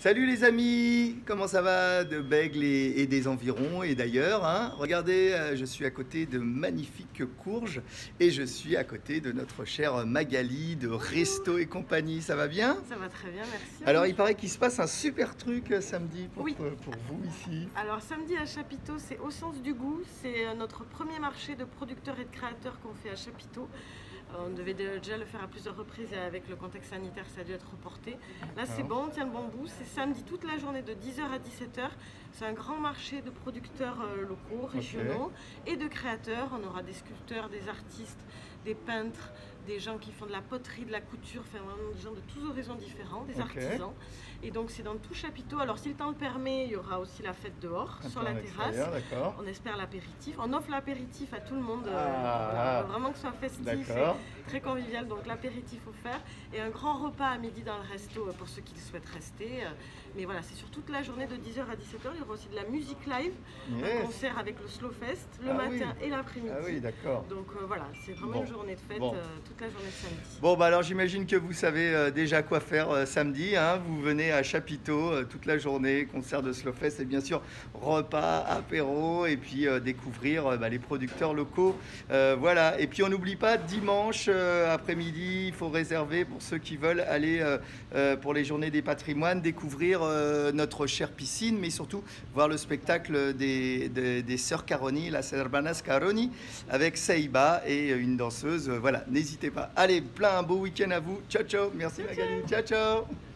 Salut les amis, comment ça va de Bègle et des environs et d'ailleurs hein. Regardez, je suis à côté de magnifiques courges et je suis à côté de notre chère Magali de Resto et compagnie. Ça va bien? Ça va très bien, merci. Alors il paraît qu'il se passe un super truc samedi pour vous ici. Alors samedi à Chapiteau, c'est au sens du goût. C'est notre premier marché de producteurs et de créateurs qu'on fait à Chapiteau. On devait déjà le faire à plusieurs reprises et avec le contexte sanitaire, ça a dû être reporté. Là, c'est bon, on tient le bon bout. C'est samedi toute la journée de 10h à 17h. C'est un grand marché de producteurs locaux, régionaux et de créateurs. On aura des sculpteurs, des artistes, des peintres, des gens qui font de la poterie, de la couture, enfin vraiment des gens de tous horizons différents, des artisans. Et donc c'est dans tout Chapiteau. Alors si le temps le permet, il y aura aussi la fête dehors, sur la terrasse. On espère l'apéritif. On offre l'apéritif à tout le monde, vraiment que ce soit festif et très convivial. Donc l'apéritif offert et un grand repas à midi dans le resto pour ceux qui souhaitent rester. Mais voilà, c'est sur toute la journée de 10h à 17h. Il y aura aussi de la musique live, un concert avec le Slow Fest le matin et l'après-midi. Ah oui, d'accord. Donc voilà, c'est vraiment une journée de fête toute la journée de samedi. Bon, bah alors j'imagine que vous savez déjà quoi faire samedi. Hein. Vous venez à Chapiteau toute la journée, concert de Slow Fest et bien sûr repas, apéro et puis découvrir les producteurs locaux. Voilà, et puis on n'oublie pas, dimanche après-midi, il faut réserver pour ceux qui veulent aller pour les journées des patrimoines, découvrir notre chère piscine, mais surtout voir le spectacle des sœurs Caroni, las hermanas Caroni, avec Seiba et une danseuse. Voilà, n'hésitez pas. Allez, plein un beau week-end à vous. Ciao, ciao. Merci Magali. Ciao, ciao.